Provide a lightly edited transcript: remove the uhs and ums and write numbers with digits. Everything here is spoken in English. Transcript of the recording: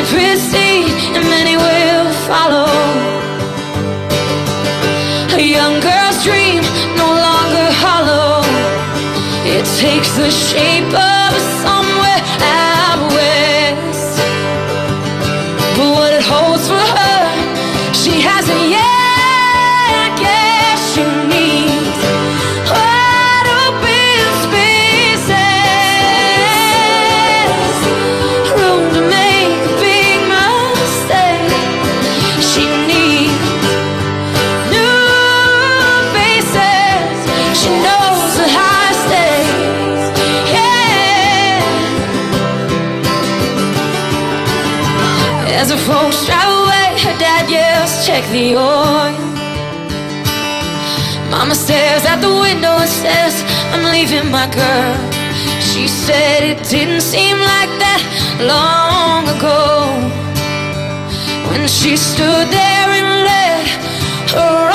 pristine, and many will follow. A young girl's dream, no longer hollow. It takes the shape of somewhere out west. But what it holds for her, she hasn't yet. I guess she needs wide open spaces, room to make a big mistake. She needs new faces. She knows the high stakes. Yeah. As the folks drive away, her dad yells, check the oil. Mama stares out the window and says, I'm leaving my girl. She said it didn't seem like that long ago, when she stood there and let her